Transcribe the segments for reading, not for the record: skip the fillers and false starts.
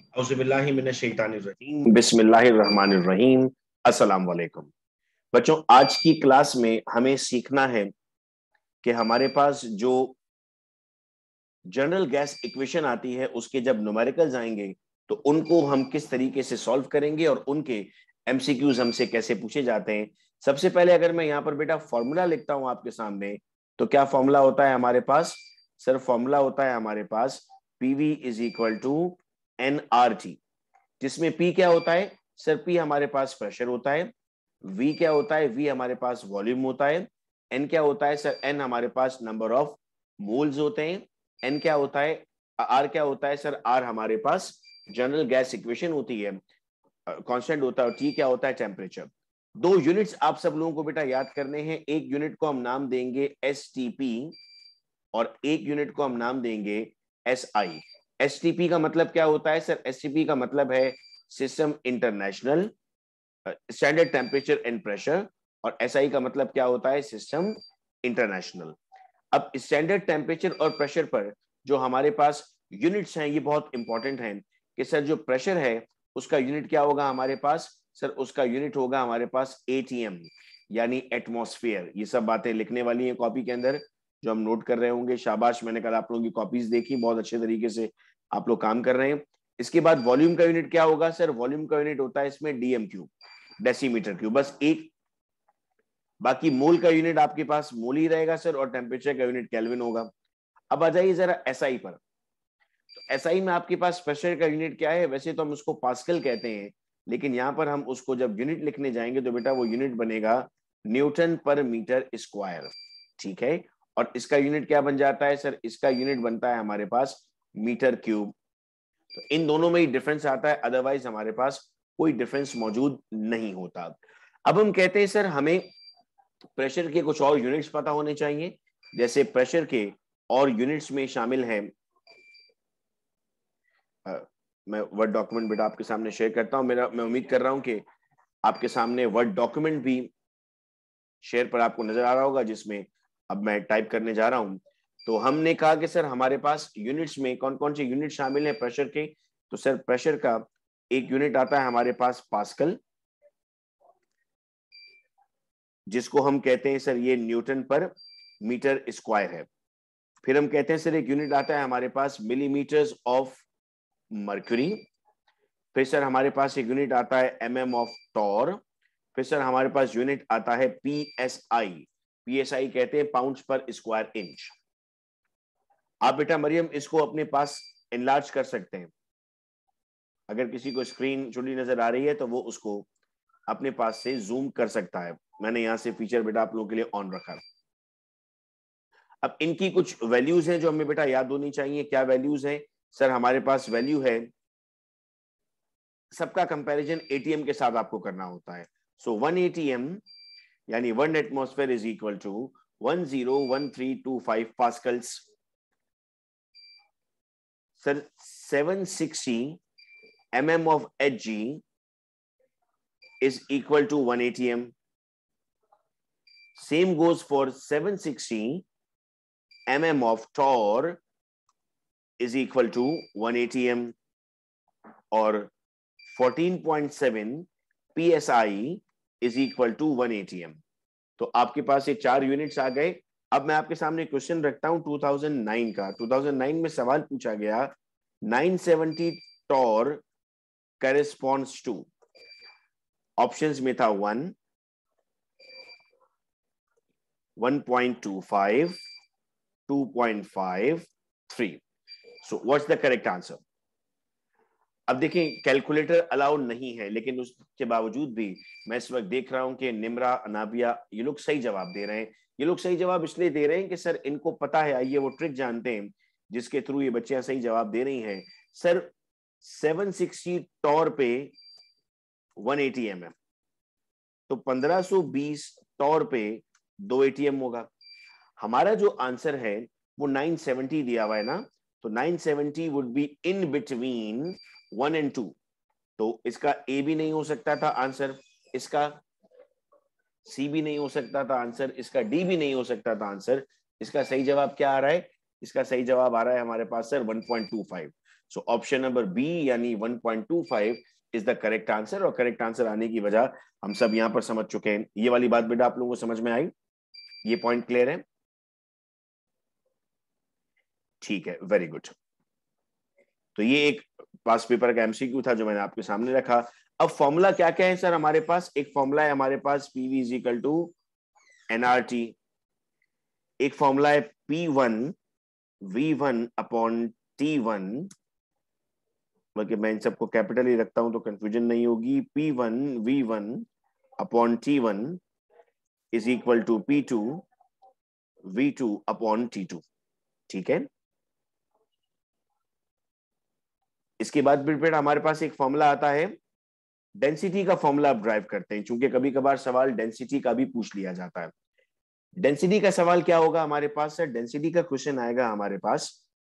औज़ुबिल्लाहि मिनश्शैतानिर्रजीम बिस्मिल्लाहिर्रहमानिर्रहीम। अस्सलाम वालेकुम बच्चों, आज की क्लास में हमें सीखना है कि हमारे पास जो जनरल गैस इक्वेशन आती है उसके जब न्यूमेरिकल्स आएंगे तो उनको हम किस तरीके से सॉल्व करेंगे और उनके एमसीक्यूज हमसे कैसे पूछे जाते हैं। सबसे पहले अगर मैं यहाँ पर बेटा फॉर्मूला लिखता हूं आपके सामने, तो क्या फॉर्मूला होता है हमारे पास? सर फॉर्मूला होता है हमारे पास PV is equal to NRT, जिसमें पी क्या होता है? सर पी हमारे पास प्रेशर होता है। वी क्या होता है? वी हमारे पास वॉल्यूम होता है। एन क्या होता है? सर एन हमारे पास नंबर ऑफ मोल्स होते हैं। एन क्या होता है? आर क्या होता है? सर आर हमारे पास जनरल गैस इक्वेशन होती है, कांस्टेंट होता है। टी क्या होता है? टेम्परेचर। दो यूनिट्स आप सब लोगों को बेटा याद करने हैं। एक यूनिट को हम नाम देंगे एसटीपी और एक यूनिट को हम नाम देंगे एसआई। एसटीपी का मतलब क्या होता है? सर एसटीपी का मतलब है system international standard temperature and pressure, और एसआई का मतलब क्या होता है? System international. अब स्टैंडर्ड टेम्परेचर और प्रेशर पर जो हमारे पास यूनिट्स हैं ये बहुत इंपॉर्टेंट हैं कि सर जो प्रेशर है उसका यूनिट क्या होगा हमारे पास? सर उसका यूनिट होगा हमारे पास एटीएम यानी एटमॉस्फेयर। ये सब बातें लिखने वाली हैं कॉपी के अंदर जो हम नोट कर रहे होंगे। शाबाश, मैंने कल आप लोगों की कॉपीज देखी, बहुत अच्छे तरीके से आप लोग काम कर रहे हैं। इसके बाद वॉल्यूम का यूनिट क्या होगा? सर वॉल्यूम का यूनिट होता है इसमें डीएम क्यूब, डेसीमीटर क्यूब, बस एक। बाकी मोल का यूनिट आपके पास मोल ही रहेगा सर, और टेम्परेचर का यूनिट केल्विन होगा। अब आ जाइए जरा एसआई पर। तो एसआई में आपके पास प्रेशर का यूनिट क्या है? वैसे तो हम उसको पास्कल कहते हैं, लेकिन यहां पर हम उसको जब यूनिट लिखने जाएंगे तो बेटा वो यूनिट बनेगा न्यूटन पर मीटर स्क्वायर। ठीक है, और इसका यूनिट क्या बन जाता है? सर इसका यूनिट बनता है हमारे पास मीटर क्यूब। तो इन दोनों में ही डिफरेंस आता है, अदरवाइज हमारे पास कोई डिफरेंस मौजूद नहीं होता। अब हम कहते हैं सर हमें प्रेशर के कुछ और यूनिट्स पता होने चाहिए। जैसे प्रेशर के और यूनिट्स में शामिल है, मैं वर्ड डॉक्यूमेंट बेटा आपके सामने शेयर करता हूं। मैं उम्मीद कर रहा हूं कि आपके सामने वर्ड डॉक्यूमेंट भी शेयर पर आपको नजर आ रहा होगा, जिसमें अब मैं टाइप करने जा रहा हूं। तो हमने कहा कि सर हमारे पास यूनिट्स में कौन कौन से यूनिट शामिल हैं प्रेशर के। तो सर प्रेशर का एक यूनिट आता है हमारे पास पास्कल, जिसको हम कहते हैं सर ये न्यूटन पर मीटर स्क्वायर है। फिर हम कहते हैं सर एक यूनिट आता है हमारे पास मिलीमीटर्स ऑफ मर्क्यूरी। फिर सर हमारे पास एक यूनिट आता है एमएम ऑफ टॉर। फिर सर हमारे पास यूनिट आता है पीएसआई। पीएसआई कहते हैं पाउंड्स पर स्क्वायर इंच। आप बेटा मरियम इसको अपने पास एनलार्ज कर सकते हैं। अगर किसी को स्क्रीन छोटी नजर आ रही है तो वो उसको अपने पास से जूम कर सकता है। मैंने यहां से फीचर बेटा आप लोगों के लिए ऑन रखा। अब इनकी कुछ वैल्यूज हैं जो हमें बेटा याद होनी चाहिए। क्या वैल्यूज हैं? सर हमारे पास वैल्यू है, सबका कंपैरिजन एटीएम के साथ आपको करना होता है। सो 1 एटीएम यानी 1 atmosphere is equal to 101325 pascals. Sir 760 mm of Hg is equal to 1 atm. Same goes for 760 mm of torr is equal to 1 atm, और 14.7 psi is equal to 1 atm। तो आपके पास ये चार यूनिट्स आ गए। अब मैं आपके सामने क्वेश्चन रखता हूं 2009 का। 2009 में सवाल पूछा गया 970 टॉर करेस्पॉन्ड्स टू, ऑप्शंस में था 1, 1.25, 2.5, 3। So what's the correct answer? अब देखिए कैलकुलेटर अलाउड नहीं है, लेकिन उसके बावजूद भी मैं इस वक्त देख रहा हूं कि निम्रा, अनाबिया, ये लोग सही जवाब दे रहे हैं। ये लोग सही जवाब इसलिए दे रहे हैं कि सर इनको पता है, आइए वो ट्रिक जानते हैं जिसके थ्रू ये बच्चियां सही जवाब दे रही हैं। सर 760 टॉर पे 180 mm, तो 1520 टॉर पे 2 एटीएम होगा। हमारा जो आंसर है वो 970 दिया हुआ है ना, तो 970 would be in between 1 and 2। तो इसका ए भी नहीं हो सकता था आंसर, इसका सी भी नहीं हो सकता था आंसर, इसका डी भी नहीं हो सकता था आंसर। इसका सही जवाब क्या आ रहा है? इसका सही जवाब आ रहा है हमारे पास sir 1.25। So option number B यानी 1.25 इज द करेक्ट आंसर। और करेक्ट आंसर आने की वजह हम सब यहां पर समझ चुके हैं। ये वाली बात बेटा आप लोगों को समझ में आई? ये पॉइंट क्लियर है? ठीक है, वेरी गुड। तो ये एक पास पेपर का एमसीक्यू था जो मैंने आपके सामने रखा। अब फॉर्मूला क्या क्या है सर हमारे पास? एक फॉर्मूला है हमारे पास PV is equal to NRT, एक फॉर्मूला है P1 V1 अपॉन T1, बल्कि मैं इन सबको कैपिटल ही रखता हूं तो कंफ्यूजन नहीं होगी। P1 V1 upon T1 is equal to P2 V2 upon T2। ठीक है, इसके बाद फिर हमारे पास एक फॉर्मूला आता है डेंसिटी का। फॉर्मूला आप ड्राइव करते हैं क्योंकि कभी कभार सवाल डेंसिटी का भी पूछ लिया जाता है। डेंसिटी का सवाल क्या होगा हमारे पास सर? डेंसिटी का क्वेश्चन आएगा हमारे पास,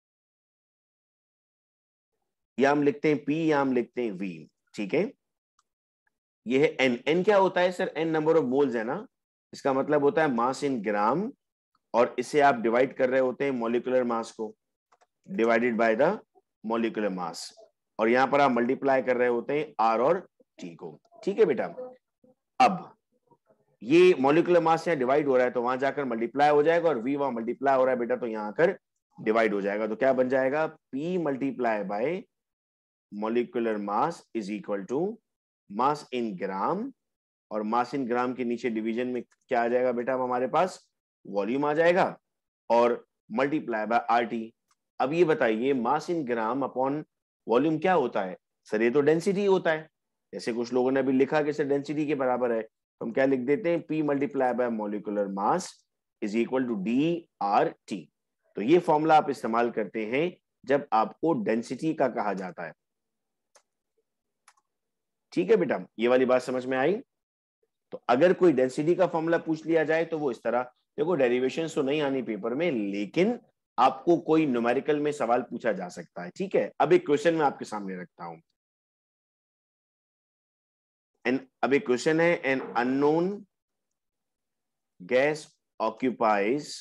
या हम लिखते हैं P या हम लिखते हैं V। ठीक है, ये है N। N क्या होता है sir? N number of moles है ना, इसका मतलब होता है मास इन ग्राम, और इसे आप डिवाइड कर रहे होते हैं मॉलिक्यूलर मास को, divided by the molecular mass, और यहां पर आप मल्टीप्लाई कर रहे होते हैं R और T को। ठीक है बेटा, अब ये मॉलिक्यूलर मास यहाँ डिवाइड हो रहा है तो वहां जाकर मल्टीप्लाई हो जाएगा, और V वहां मल्टीप्लाई हो रहा है बेटा तो यहाँ आकर डिवाइड हो जाएगा। तो क्या बन जाएगा? P multiply by molecular mass is equal to mass in gram, और मास इन ग्राम के नीचे डिवीजन में क्या आ जाएगा बेटा? हमारे पास वॉल्यूम आ जाएगा, और मल्टीप्लाई बाय RT। अब ये बताइए मास इन ग्राम अपॉन वॉल्यूम क्या होता है सर? ये तो डेंसिटी होता है। जैसे कुछ लोगों ने अभी लिखा कि सर डेंसिटी के बराबर है, तो हम क्या लिख देते हैं? P multiply by molecular mass is equal to DRT। तो ये फॉर्मूला आप इस्तेमाल करते हैं जब आपको डेंसिटी का कहा जाता है। ठीक है बेटा, ये वाली बात समझ में आई? तो अगर कोई डेंसिटी का फॉर्मूला पूछ लिया जाए तो वो इस तरह, देखो डेरिवेशन तो नहीं आनी पेपर में, लेकिन आपको कोई न्यूमेरिकल में सवाल पूछा जा सकता है। ठीक है, अब एक क्वेश्चन मैं आपके सामने रखता हूं। अब एक क्वेश्चन है, an unknown gas occupies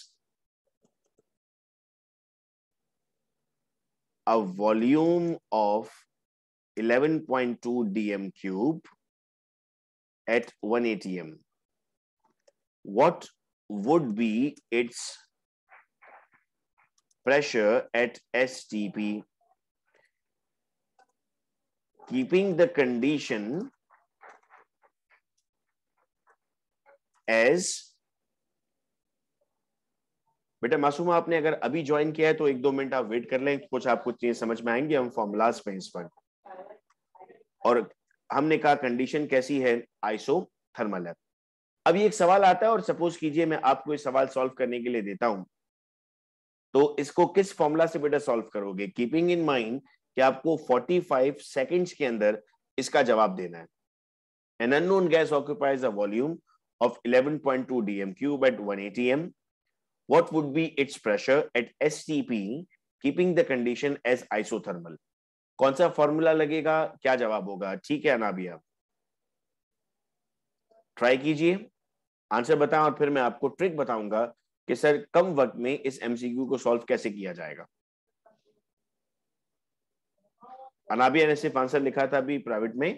a volume of 11.2 dm cube at 1 atm. What would be its pressure at STP, keeping the condition as? बेटा मासूमा, आपने अगर अभी ज्वाइन किया है तो 1-2 मिनट आप वेट कर लें, कुछ आपको चीजें समझ में आएंगे। हम फॉर्मूलाज पे इस पर, और हमने कहा कंडीशन कैसी है? आइसोथर्मल है। अब ये एक सवाल आता है, और सपोज कीजिए मैं आपको इस सवाल सॉल्व करने के लिए देता हूं, तो इसको किस फॉर्मूला से बेटा सॉल्व करोगे? कीपिंग इन माइंड कि आपको 45 सेकंड्स के अंदर इसका जवाब देना है। An unknown gas occupies a volume of 11.2 dm cube at 1 atm. What would be its pressure at STP, keeping the condition as isothermal? कौन सा फॉर्मूला लगेगा? क्या जवाब होगा? ठीक है अनाबिया, ट्राई कीजिए, आंसर बताएं, और फिर मैं आपको ट्रिक बताऊंगा कि सर कम वक्त में इस एमसीक्यू को सॉल्व कैसे किया जाएगा। अनाबिया ने सिर्फ आंसर लिखा था अभी प्राइवेट में।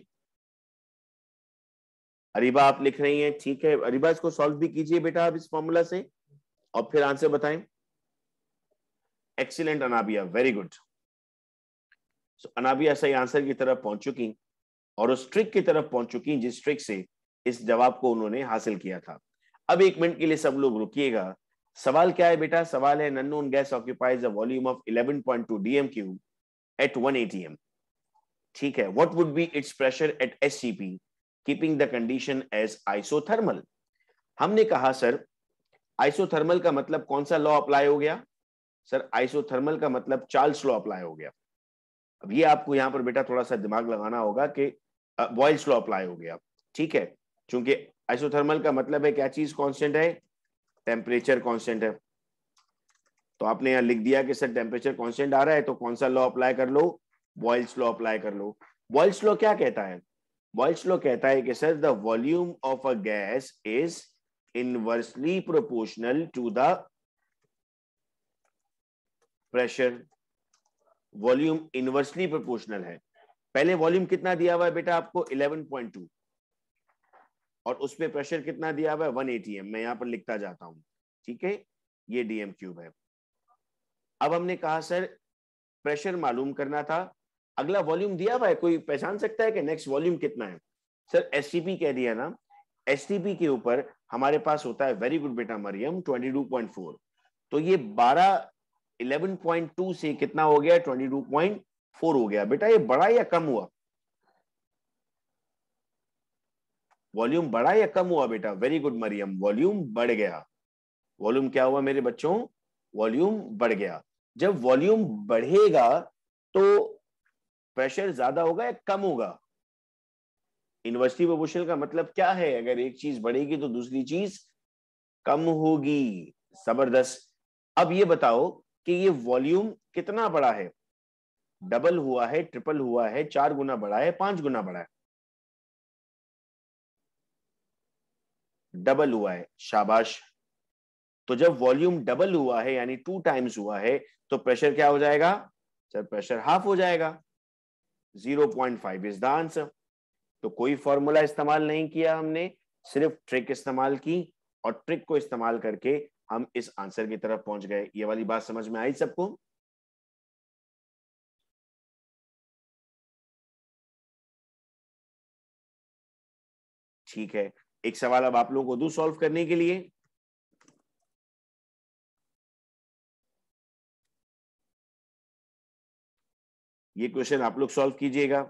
अरीबा आप लिख रही हैं, ठीक है अरीबा, इसको सॉल्व भी कीजिए बेटा आप इस फॉर्मूला से, और फिर आंसर बताएं। Excellent Anabia, very good. Anabia सही आंसर की तरफ पहुंच चुकी, और उस ट्रिक की तरफ पहुंच चुकी जिस ट्रिक से इस जवाब को उन्होंने हासिल किया था। अब 1 मिनट के लिए सब लोग रुकिएगा। सवाल क्या है बेटा? सवाल है unknown gas occupies a volume of 11.2 dm cube at 1 atm. ठीक है, what would be its pressure at STP, keeping the condition as isothermal. हमने कहा सर आइसोथर्मल का मतलब कौन सा लॉ अप्लाई हो गया? सर आइसोथर्मल का मतलब चार्ल्स लॉ अप्लाई हो गया। अब ये आपको यहां पर बेटा थोड़ा सा दिमाग लगाना होगा कि बॉयल्स लॉ अप्लाई हो गया। ठीक है, क्योंकि आइसोथर्मल का मतलब है क्या चीज कांस्टेंट है? टेम्परेचर कांस्टेंट है। तो आपने यहां लिख दिया कि सर टेम्परेचर कांस्टेंट आ रहा है तो कौन सा लॉ अप्लाई कर लो? बॉयल्स लॉ अप्लाई कर लो। बॉयल्स लॉ क्या कहता है? बॉयल्स लॉ कहता है कि sir the volume of a gas is inversely proportional to the pressure volume inversely proportional है। पहले वॉल्यूम कितना दिया हुआ है बेटा आपको 11.2, और उसमें प्रेशर कितना दिया हुआ है 1 atm। मैं यहां पर लिखता जाता हूं, ठीक है, ये डीएम क्यूब है। अब हमने कहा सर प्रेशर मालूम करना था, अगला वॉल्यूम दिया हुआ है, कोई पहचान सकता है कि नेक्स्ट वॉल्यूम कितना है? सर एसटीपी कह दिया ना, एसटीपी के ऊपर हमारे पास होता है, वेरी गुड बेटा मरियम, 22.4। तो ये 11.2 से कितना हो गया, 22.4 हो गया। बेटा ये बढ़ा या कम हुआ? वॉल्यूम बढ़ा या कम हुआ बेटा? वेरी गुड मरियम, वॉल्यूम बढ़ गया। वॉल्यूम क्या हुआ मेरे बच्चों? वॉल्यूम बढ़ गया। जब वॉल्यूम बढ़ेगा तो प्रेशर ज्यादा होगा या कम होगा? इनवर्सली प्रोपोर्शनल का मतलब क्या है? अगर एक चीज बढ़ेगी तो दूसरी चीज कम होगी। जबरदस्त। अब ये बताओ कि ये वॉल्यूम कितना बड़ा है? डबल हुआ है, ट्रिपल हुआ है, 4 गुना बढ़ा है, 5 गुना बढ़ा है? डबल हुआ है, शाबाश। तो जब वॉल्यूम डबल हुआ है यानी 2 टाइम्स हुआ है, तो प्रेशर क्या हो जाएगा? सर प्रेशर हाफ हो जाएगा। 0.5 इज द आंसर। तो कोई फॉर्मूला इस्तेमाल नहीं किया हमने, सिर्फ ट्रिक इस्तेमाल की, और ट्रिक को इस्तेमाल करके हम इस आंसर की तरफ पहुंच गए। ये वाली बात समझ में आई सबको? ठीक है, एक सवाल अब आप लोगों को दूं सॉल्व करने के लिए। ये क्वेश्चन आप लोग सॉल्व कीजिएगा।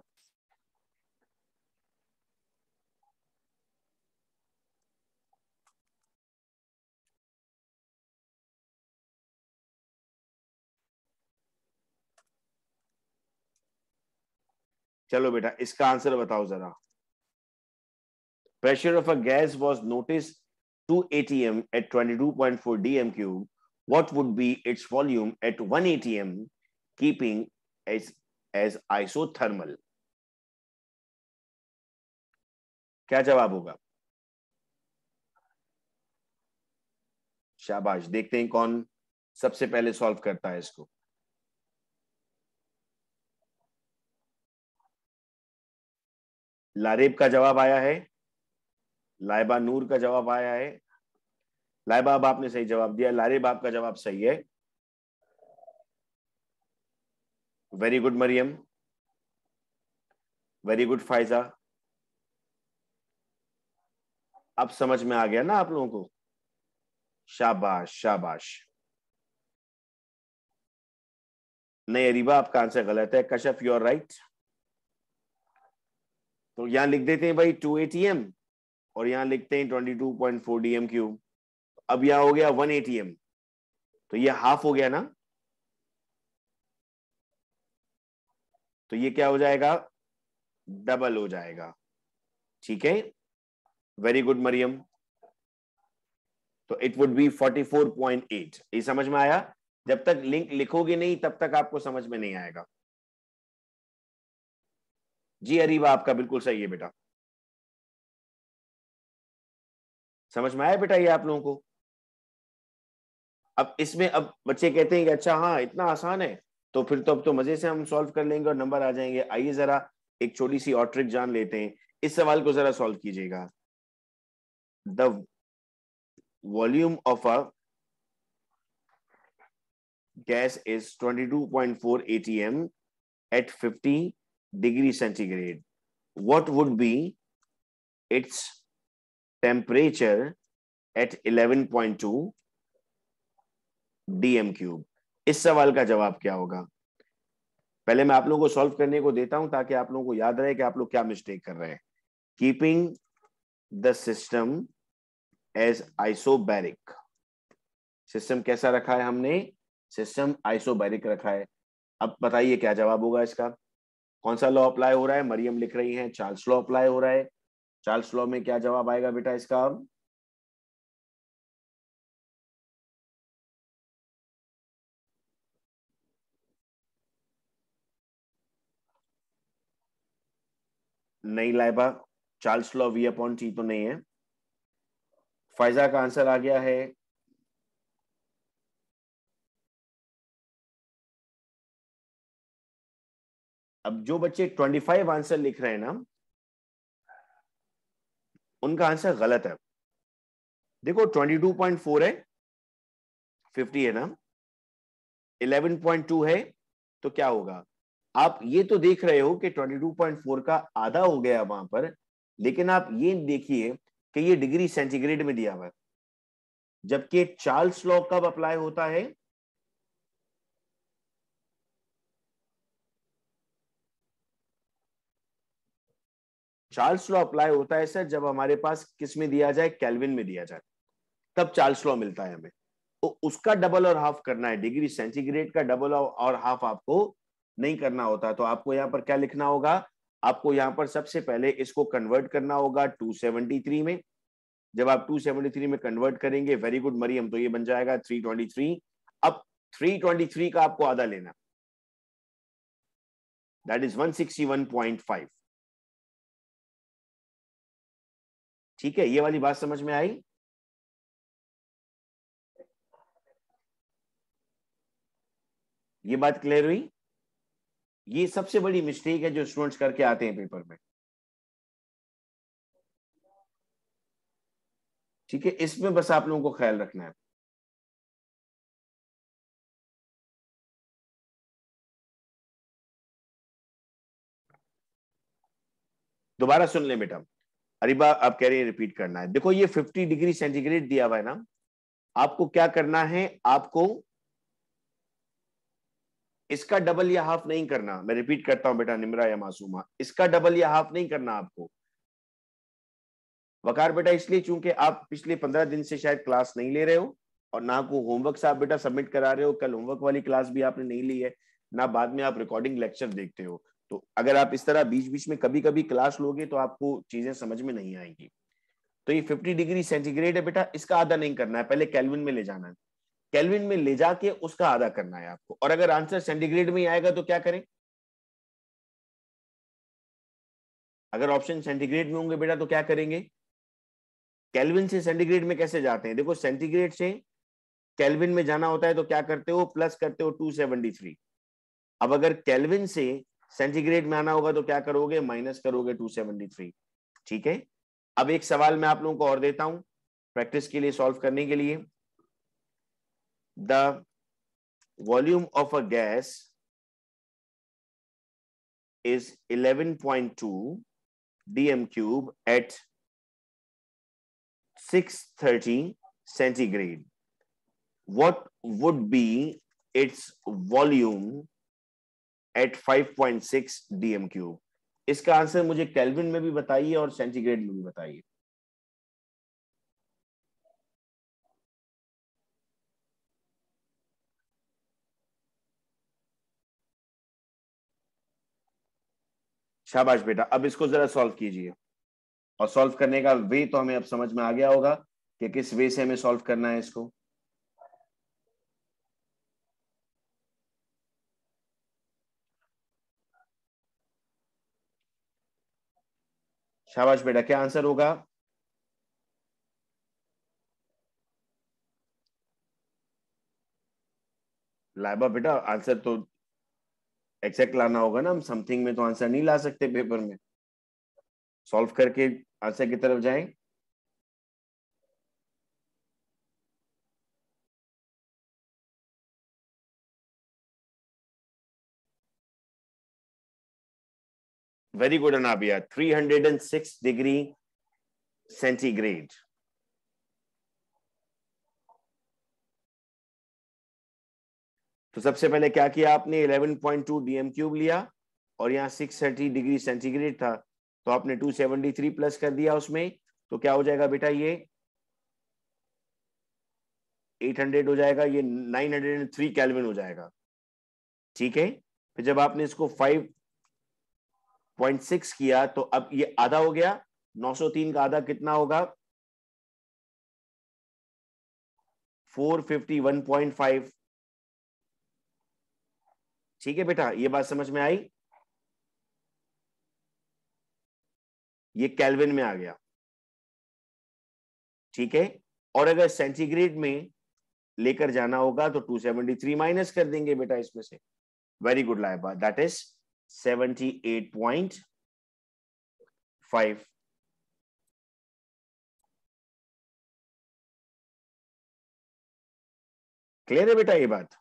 चलो बेटा इसका आंसर बताओ जरा। Pressure of a gas was noticed 2 atm at 22.4 dm cube. What would be its volume at 1 atm, keeping as isothermal? क्या जवाब होगा? शाबाश, देखते हैं कौन सबसे पहले सॉल्व करता है इसको। लारेब का जवाब आया है, लाइबा नूर का जवाब आया है। लाइबा अब आपने सही जवाब दिया, लारेब आपका जवाब सही है। Very good Mariam, very good Faiza. अब समझ में आ गया ना आप लोगों को? शाबाश शाबाश। नहीं अरीबा, आपका आंसर गलत है। Kashaf you are right. तो यहां लिख देते हैं भाई 2 atm, और यहां लिखते हैं 22.4 dm क्यूब। अब यहां हो गया 1 atm, तो ये हाफ हो गया ना, तो ये क्या हो जाएगा? डबल हो जाएगा। ठीक है, वेरी गुड मरियम। तो इट वुड बी 44.8। ये समझ में आया? जब तक लिंक लिखोगे नहीं तब तक आपको समझ में नहीं आएगा। जी अरीबा आपका बिल्कुल सही है बेटा। समझ में आया बेटा ये आप लोगों को? अब इसमें अब बच्चे कहते हैं कि अच्छा हाँ इतना आसान है, तो फिर तो अब तो मजे से हम सॉल्व कर लेंगे और नंबर आ जाएंगे। आइए जरा एक छोटी सी और ट्रिक जान लेते हैं। इस सवाल को जरा सॉल्व कीजिएगा। The volume of a gas is 22.4 atm at 50 degree centigrade. What would be its temperature at 11.2 dm cube? इस सवाल का जवाब क्या होगा? पहले मैं आप लोगों को सॉल्व करने को देता हूं ताकि आप लोगों को याद रहे कि आप लोग क्या मिस्टेक कर रहे हैं। Keeping the system as isobaric. System कैसा रखा है हमने? सिस्टम आइसोबैरिक रखा है। अब बताइए क्या जवाब होगा इसका? कौन सा लॉ अप्लाई हो रहा है? मरियम लिख रही है चार्ल्स लॉ अप्लाई हो रहा है। चार्ल्स लॉ में क्या जवाब आएगा बेटा इसका? अब नहीं Laiba, Charles law V upon T तो नहीं है। फाइजा का आंसर आ गया है। अब जो बच्चे 25 आंसर लिख रहे हैं ना, उनका आंसर गलत है। देखो 22.4 है, 50 है ना, 11.2 है, तो क्या होगा? आप ये तो देख रहे हो कि 22.4 का आधा हो गया वहां पर, लेकिन आप ये देखिए कि ये डिग्री सेंटीग्रेड में दिया हुआ है, जबकि चार्ल्स लॉ कब अप्लाई होता है? चार्ल्स लॉ अप्लाई होता है सर जब हमारे पास किस में दिया जाए, केल्विन में दिया जाए, तब चार्ल्स लॉ मिलता है हमें। तो उसका डबल और हाफ करना है, डिग्री सेंटीग्रेड का डबल और हाफ आपको नहीं करना होता। तो आपको यहां पर क्या लिखना होगा? आपको यहां पर सबसे पहले इसको कन्वर्ट करना होगा 273 में। जब आप 273 में कन्वर्ट करेंगे, वेरी गुड मरियम, तो ये बन जाएगा 323। अब 323 का आपको आधा लेना, दैट इज 161.5। ठीक है, ये वाली बात समझ में आई? ये बात क्लियर हुई? ये सबसे बड़ी मिस्टेक है जो स्टूडेंट्स करके आते हैं पेपर में। ठीक है, इसमें बस आप लोगों को ख्याल रखना है। दोबारा सुन ले बेटा, अरीबा आप कह रही है रिपीट करना है। देखो ये 50 डिग्री सेंटीग्रेड दिया हुआ है ना, आपको क्या करना है? आपको इसका डबल या हाफ नहीं करना। मैं रिपीट करता हूं बेटा, निमरा या मासूमा, इसका डबल या हाफ नहीं करना आपको। वकार बेटा इसलिए चूंकि आप पिछले 15 दिन से शायद क्लास नहीं ले रहे हो, और ना को होमवर्क से आप बेटा सबमिट करा रहे हो। कल होमवर्क वाली क्लास भी आपने नहीं ली है, ना बाद में आप रिकॉर्डिंग लेक्चर देखते हो। तो अगर आप इस तरह बीच बीच में कभी कभी क्लास लोगे तो आपको चीजें समझ में नहीं आएंगी। तो ये 50 डिग्री सेंटीग्रेड है बेटा, इसका आधा नहीं करना है, पहले केल्विन में ले जाना है। केल्विन में ले जाके उसका आधा करना है आपको। और अगर आंसर सेंटीग्रेड में ही आएगा तो क्या करें? अगर ऑप्शन सेंटीग्रेड में होंगे बेटा तो क्या करेंगे? केल्विन से सेंटीग्रेड में कैसे जाते हैं? देखो सेंटीग्रेड से केल्विन में जाना होता है तो क्या करते हो? प्लस करते हो 273। अब अगर केल्विन से सेंटीग्रेड में आना होगा तो क्या करोगे? माइनस करोगे 273। ठीक है, अब एक सवाल मैं आप लोगों को और देता हूं प्रैक्टिस के लिए, सॉल्व करने के लिए। The volume of a gas is 11.2 dm cube at 630 centigrade. What would be its volume at 5.6 dm cube? इसका आंसर मुझे केल्विन में भी बताइए और सेंटीग्रेड में भी बताइए। शाबाश बेटा, अब इसको जरा सॉल्व कीजिए। और सॉल्व करने का वे तो हमें अब समझ में आ गया होगा कि किस वे से हमें सॉल्व करना है इसको। शाबाश बेटा, क्या आंसर होगा? लाइबा बेटा आंसर तो एग्जैक्ट लाना होगा ना, हम समथिंग में तो आंसर नहीं ला सकते पेपर में। सॉल्व करके आंसर की तरफ जाएं। Very good Anabia, 306 degree centigrade. तो सबसे पहले क्या किया आपने? 11.2 डीएम क्यूब लिया और यहाँ 630 डिग्री सेंटीग्रेड था, तो आपने 273 प्लस कर दिया उसमें। तो क्या हो जाएगा बेटा? ये 800 हो जाएगा, ये 903 केल्विन हो जाएगा। ठीक है, फिर जब आपने इसको 5.6 किया तो अब ये आधा हो गया। 903 का आधा कितना होगा? 451.5। ठीक है बेटा, ये बात समझ में आई? ये केल्विन में आ गया। ठीक है, और अगर सेंटीग्रेड में लेकर जाना होगा तो 273 माइनस कर देंगे बेटा इसमें से। Very good Laiba, that is 78.5। Clear है बेटा ये बात?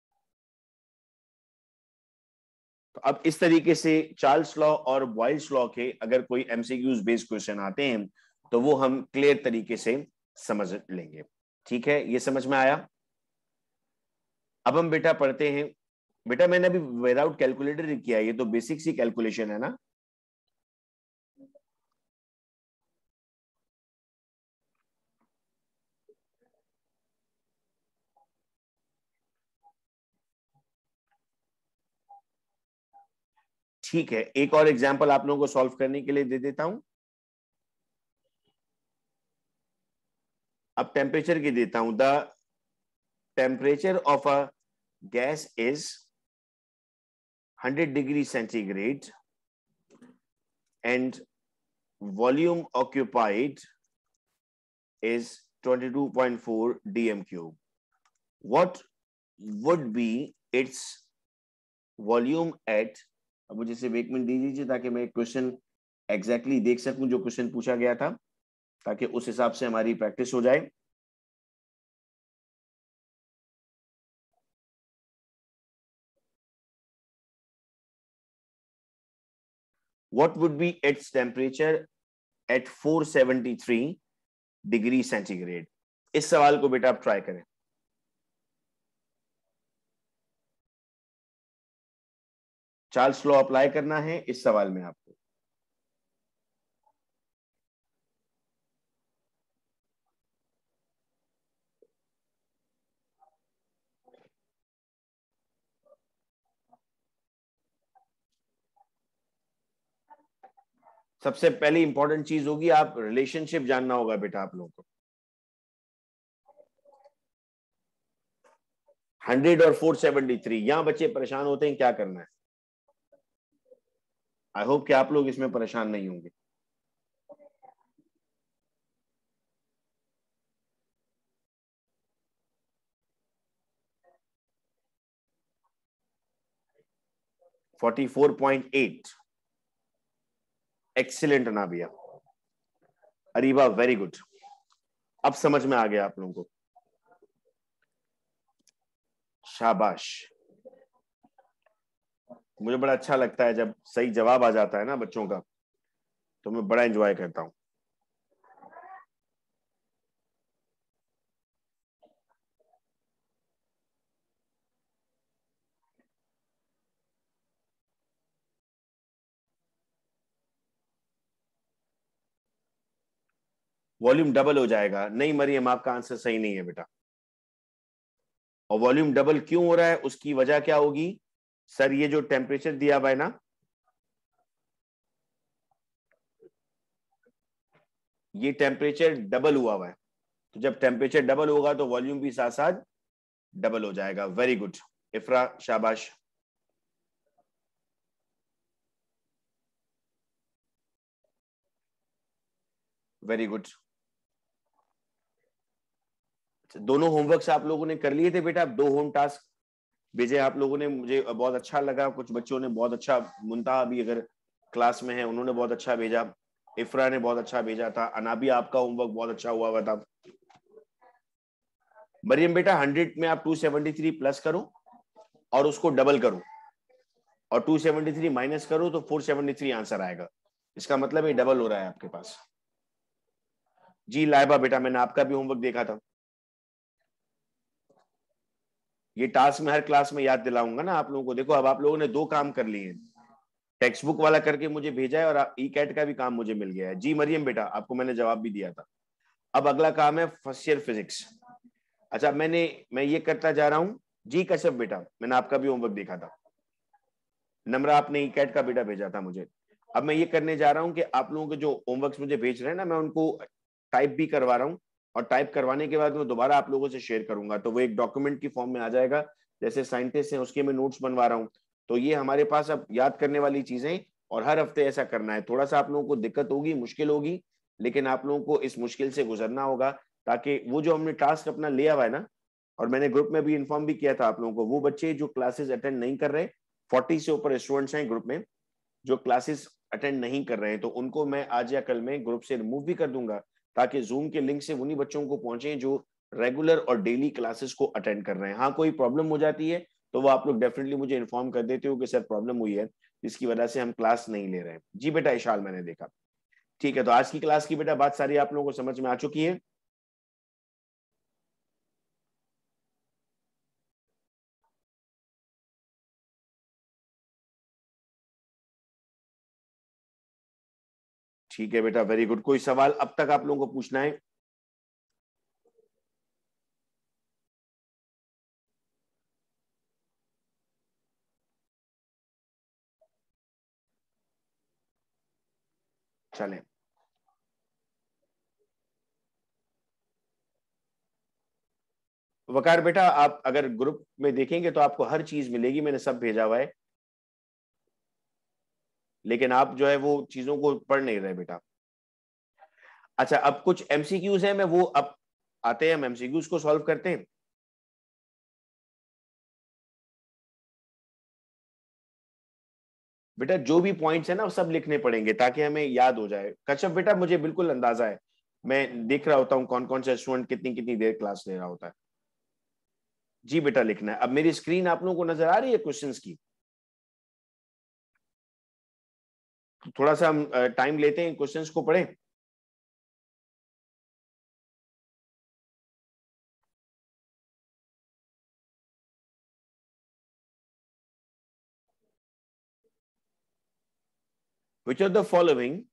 तो अब इस तरीके से चार्ल्स लॉ और बॉयल्स लॉ के अगर कोई एमसीक्यूज बेस्ड क्वेश्चन आते हैं तो वो हम क्लियर तरीके से समझ लेंगे। ठीक है, ये समझ में आया? अब हम बेटा पढ़ते हैं। बेटा मैंने अभी विदाउट कैलकुलेटर किया, ये तो बेसिक सी कैलकुलेशन है ना। ठीक है, एक और एग्जांपल आप लोगों को सॉल्व करने के लिए दे देता हूं। अब टेम्परेचर की देता हूं। The temperature of a gas is 100 degree centigrade and volume occupied is 22.4 dm cube. What would be its volume at? अब मुझे सिर्फ 1 मिनट दीजिए ताकि मैं क्वेश्चन एग्जैक्टली देख सकूं जो क्वेश्चन पूछा गया था, ताकि उस हिसाब से हमारी प्रैक्टिस हो जाए। What would be its temperature at 473 degree centigrade? इस सवाल को बेटा आप ट्राई करें। चार्ल्स लॉ अप्लाई करना है इस सवाल में आपको। सबसे पहली इंपॉर्टेंट चीज होगी, आप रिलेशनशिप जानना होगा बेटा आप लोगों को। 100 और 473, यहां बच्चे परेशान होते हैं, क्या करना है? आई होप कि आप लोग इसमें परेशान नहीं होंगे। Forty 4.8। Excellent Anabia, Areeba, very good. अब समझ में आ गया आप लोगों को, शाबाश। मुझे बड़ा अच्छा लगता है जब सही जवाब आ जाता है ना बच्चों का, तो मैं बड़ा एंजॉय करता हूं। वॉल्यूम डबल हो जाएगा? नहीं मरियम, आपका आंसर सही नहीं है बेटा। और वॉल्यूम डबल क्यों हो रहा है, उसकी वजह क्या होगी? सर ये जो टेम्परेचर दिया हुआ है ना, ये टेम्परेचर डबल हुआ है, तो जब टेम्परेचर डबल होगा तो वॉल्यूम भी साथ साथ डबल हो जाएगा। वेरी गुड इफ्रा, शाबाश। Very good. दोनों होमवर्क्स आप लोगों ने कर लिए थे बेटा? 2 होम टास्क भेजे आप लोगों ने, मुझे बहुत अच्छा लगा। कुछ बच्चों ने बहुत अच्छा, मुंतहा भी अगर क्लास में है, उन्होंने बहुत अच्छा भेजा। इफ्रा ने बहुत अच्छा भेजा था। अनाबी, आपका होमवर्क बहुत अच्छा हुआ था। मरियम बेटा 100 में आप 273 प्लस करो और उसको डबल करो, और 273 माइनस करो तो 473 आंसर आएगा। इसका मतलब ये डबल हो रहा है आपके पास। जी लाइबा बेटा, मैंने आपका भी होमवर्क देखा था। ये टास्क मैं हर क्लास में याद दिलाऊंगा ना आप लोगों को। देखो अब आप लोगों ने 2 काम कर लिए हैं, टेक्स्ट बुक वाला करके मुझे भेजा है और ई कैट का भी काम मुझे मिल गया है। जी मरियम बेटा, आपको मैंने जवाब भी दिया था। अब अगला काम है फर्स्ट ईयर फिजिक्स। अच्छा मैं ये करता जा रहा हूं। जी कश्यप बेटा, मैंने आपका भी होमवर्क देखा था। नम्रा, आपने ई कैट का बेटा भेजा था मुझे। अब मैं ये करने जा रहा हूं कि आप लोगों के जो होमवर्क मुझे भेज रहे हैं ना, मैं उनको टाइप भी करवा रहा हूँ, और टाइप करवाने के बाद मैं दोबारा आप लोगों से शेयर करूंगा, तो वो एक डॉक्यूमेंट की फॉर्म में आ जाएगा। जैसे साइंटिस्ट हैं उसके मैं नोट्स बनवा रहा हूँ, तो ये हमारे पास अब याद करने वाली चीजें, और हर हफ्ते ऐसा करना है। थोड़ा सा आप लोगों को दिक्कत होगी, मुश्किल होगी, लेकिन आप लोगों को इस मुश्किल से गुजरना होगा, ताकि वो जो हमने टास्क अपना लिया हुआ है ना, और मैंने ग्रुप में भी इन्फॉर्म भी किया था आप लोगों को, वो बच्चे जो क्लासेस अटेंड नहीं कर रहे, 40 से ऊपर स्टूडेंट्स हैं ग्रुप में जो क्लासेस अटेंड नहीं कर रहे हैं, तो उनको मैं आज या कल में ग्रुप से रिमूव भी कर दूंगा, ताकि जूम के लिंक से उन्हीं बच्चों को पहुंचे जो रेगुलर और डेली क्लासेस को अटेंड कर रहे हैं। हाँ, कोई प्रॉब्लम हो जाती है तो वो आप लोग डेफिनेटली मुझे इन्फॉर्म कर देते हो कि सर प्रॉब्लम हुई है, जिसकी वजह से हम क्लास नहीं ले रहे हैं। जी बेटा इशाल, मैंने देखा। ठीक है, तो आज की क्लास की बेटा बात सारी आप लोगों को समझ में आ चुकी है। ठीक है बेटा, वेरी गुड। कोई सवाल अब तक आप लोगों को पूछना है? चलें। वकार बेटा, आप अगर ग्रुप में देखेंगे तो आपको हर चीज मिलेगी, मैंने सब भेजा हुआ है, लेकिन आप जो है वो चीजों को पढ़ नहीं रहे बेटा। अच्छा, अब कुछ एमसीक्यूज है, मैं वो अब आते हैं, हम एमसीक्यूज को सॉल्व करते हैं। बेटा जो भी पॉइंट्स है ना वो सब लिखने पड़ेंगे ताकि हमें याद हो जाए। कश्यप बेटा, मुझे बिल्कुल अंदाजा है, मैं देख रहा होता हूँ कौन कौन सा स्टूडेंट कितनी कितनी देर क्लास ले रहा होता है। जी बेटा लिखना है। अब मेरी स्क्रीन आप लोगों को नजर आ रही है क्वेश्चंस की? तो थोड़ा सा हम टाइम लेते हैं, क्वेश्चंस को पढ़ें। Which of the following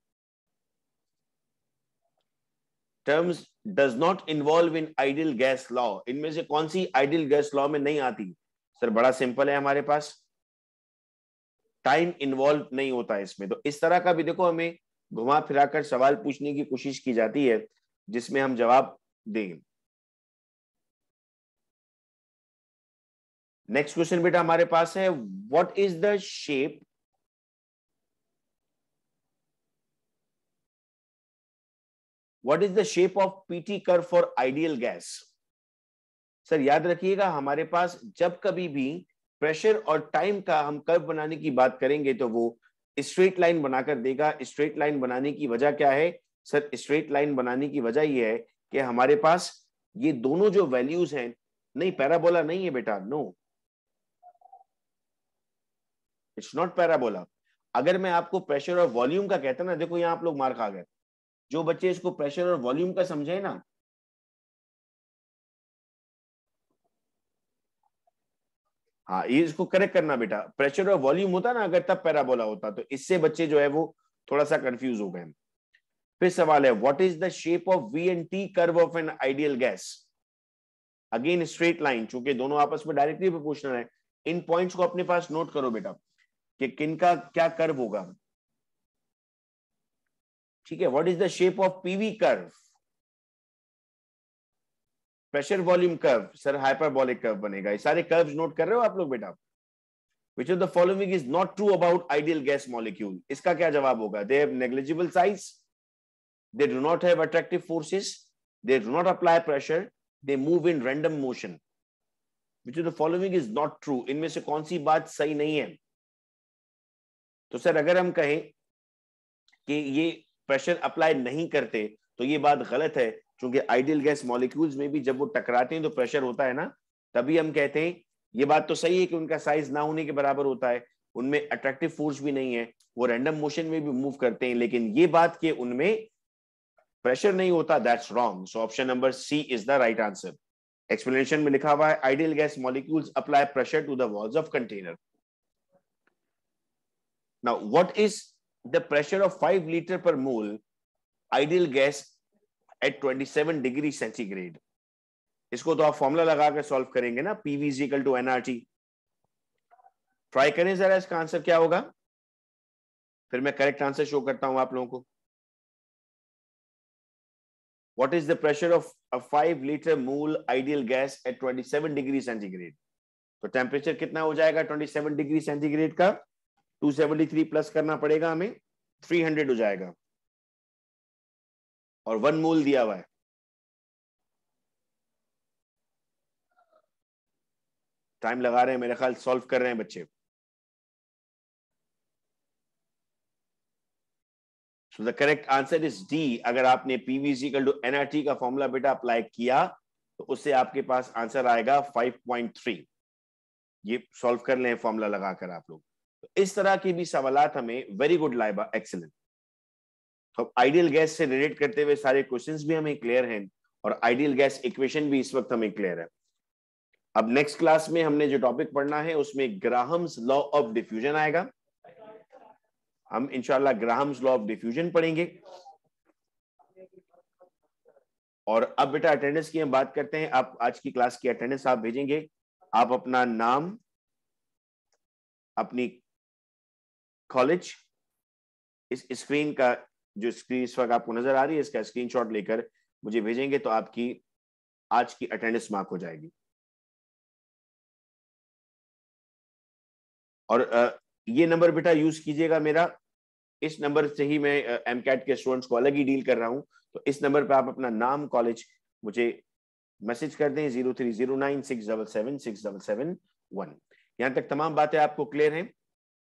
terms does not involve in ideal gas law? इनमें से कौन सी आइडियल गैस लॉ में नहीं आती? सर बड़ा सिंपल है, हमारे पास टाइम इन्वॉल्व नहीं होता है इसमें। तो इस तरह का भी देखो हमें घुमा फिराकर सवाल पूछने की कोशिश की जाती है जिसमें हम जवाब दें। नेक्स्ट क्वेश्चन बेटा हमारे पास है, what is the shape what is the shape of P T curve for ideal gas? Sir याद रखिएगा, हमारे पास जब कभी भी प्रेशर और टाइम का हम कर्व बनाने की बात करेंगे तो वो स्ट्रेट लाइन बनाकर देगा। स्ट्रेट लाइन बनाने की वजह क्या है? सर स्ट्रेट लाइन बनाने की वजह यह है कि हमारे पास ये दोनों जो वैल्यूज हैं, नहीं पैराबोला नहीं है बेटा, नो इट्स नॉट पैराबोला। अगर मैं आपको प्रेशर और वॉल्यूम का कहता ना, देखो यहां आप लोग मार खा गए। जो बच्चे इसको प्रेशर और वॉल्यूम का समझे ना, हाँ ये इसको करेक्ट करना बेटा। प्रेशर और वॉल्यूम होता ना अगर, तब पैराबोला होता। तो इससे बच्चे जो है वो थोड़ा सा कंफ्यूज हो गए। फिर सवाल है, what is the shape of V and T curve of an ideal gas? Again straight line, चूंकि दोनों आपस में डायरेक्टली प्रोपोर्शनल है। इन पॉइंट्स को अपने पास नोट करो बेटा कि किनका क्या कर्व होगा। ठीक है, what is the shape of P V curve? Pressure volume curve, sir hyperbolic curve बनेगा। ये सारे कर्व्स नोट कर रहे हो आप लोग बेटा? Which of the following is not true about ideal gas molecule? इसका क्या जवाब होगा? They have negligible size, they do not have attractive forces, they do not apply pressure, they move in random motion. Which of the following is not true? इनमें से कौन सी बात सही नहीं है? तो सर अगर हम कहें कि ये प्रेशर अप्लाई नहीं करते तो ये बात गलत है, क्योंकि आइडियल गैस मॉलिक्यूल्स में भी जब वो टकराते हैं तो प्रेशर होता है ना, तभी हम कहते हैं। ये बात तो सही है कि उनका साइज ना होने के बराबर होता है, उनमें अट्रैक्टिव फोर्स भी नहीं है, वो रैंडम मोशन में भी मूव करते हैं, लेकिन ये बात कि उनमें प्रेशर नहीं होता, that's wrong. So option number C is the right answer. Explanation में लिखा हुआ है, ideal gas molecules apply pressure to the walls of container. Now what is the pressure of 5 litre per mole ideal gas at 27 degree centigrade? इसको तो आप formula लगाकर solve करेंगे ना, P V is equal to N R T. Try करें जरा, इसका answer क्या होगा, फिर मैं करेक्ट आंसर शो करता हूं आप लोगों को। What is the pressure of a 5 litre mole ideal gas at 27 degree centigrade? तो टेम्परेचर कितना हो जाएगा 27 डिग्री सेंटीग्रेड का? 273 प्लस करना पड़ेगा हमें, 300 हो जाएगा, और 1 मोल दिया हुआ है। टाइम लगा रहे हैं, मेरे ख्याल सॉल्व कर रहे हैं बच्चे। So the correct answer is D. अगर आपने P V is equal to N R T का फॉर्मूला बेटा अप्लाई किया तो उससे आपके पास आंसर आएगा 5.3। ये सॉल्व कर लें फॉर्मूला लगाकर आप लोग। तो इस तरह के भी सवालात हमें, वेरी गुड लाइबा, एक्सीलेंट। तो आइडियल गैस से रिलेट करते हुए सारे क्वेश्चंस भी हमें क्लियर हैं और आइडियल गैस इक्वेशन भी इस वक्त हमें क्लियर है। अब नेक्स्ट क्लास में हमने जो टॉपिक पढ़ना है उसमें ग्राहम्स लॉ ऑफ डिफ्यूजन आएगा। हम इंशाल्लाह ग्राहम्स लॉ ऑफ डिफ्यूजन पढ़ेंगे। और अब बेटा अटेंडेंस की हम बात करते हैं। आप आज की क्लास की अटेंडेंस आप भेजेंगे। आप अपना नाम, अपनी कॉलेज, इस स्क्रीन का जो स्क्रीन इस वक्त आपको नजर आ रही है इसका स्क्रीनशॉट लेकर मुझे भेजेंगे तो आपकी आज की अटेंडेंस मार्क हो जाएगी। और ये नंबर बेटा यूज कीजिएगा मेरा। इस नंबर से ही मैं एमकैट के स्टूडेंट्स को अलग ही डील कर रहा हूं। तो इस नंबर पे आप अपना नाम, कॉलेज मुझे मैसेज कर दें 0309677677 यहां तक तमाम बातें आपको क्लियर हैं?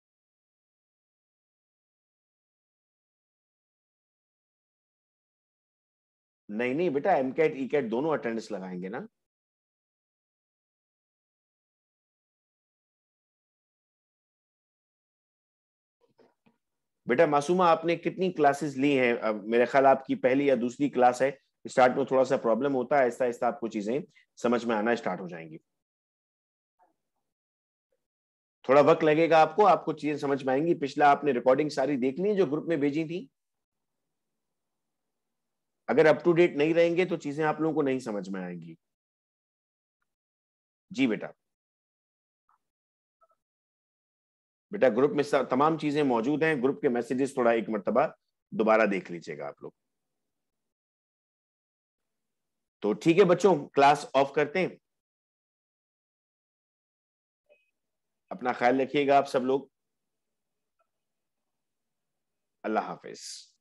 नहीं नहीं बेटा, एमकैट ईकैट दोनों अटेंडेंस लगाएंगे ना। बेटा मासूमा, आपने कितनी क्लासेस ली हैं? अब मेरे ख्याल आपकी पहली या दूसरी क्लास है। स्टार्ट में थोड़ा सा प्रॉब्लम होता है, आहिस्ता आहिस्ता आपको चीजें समझ में आना स्टार्ट हो जाएंगी। थोड़ा वक्त लगेगा आपको, आपको चीजें समझ में आएंगी। पिछला आपने रिकॉर्डिंग सारी देख ली है जो ग्रुप में भेजी थी। अगर अप टू डेट नहीं रहेंगे तो चीजें आप लोगों को नहीं समझ में आएंगी। जी बेटा। बेटा ग्रुप में तमाम चीजें मौजूद हैं। ग्रुप के मैसेजेस थोड़ा एक मर्तबा दोबारा देख लीजिएगा आप लोग। तो ठीक है बच्चों, क्लास ऑफ करते हैं। अपना ख्याल रखिएगा आप सब लोग। अल्लाह हाफिज।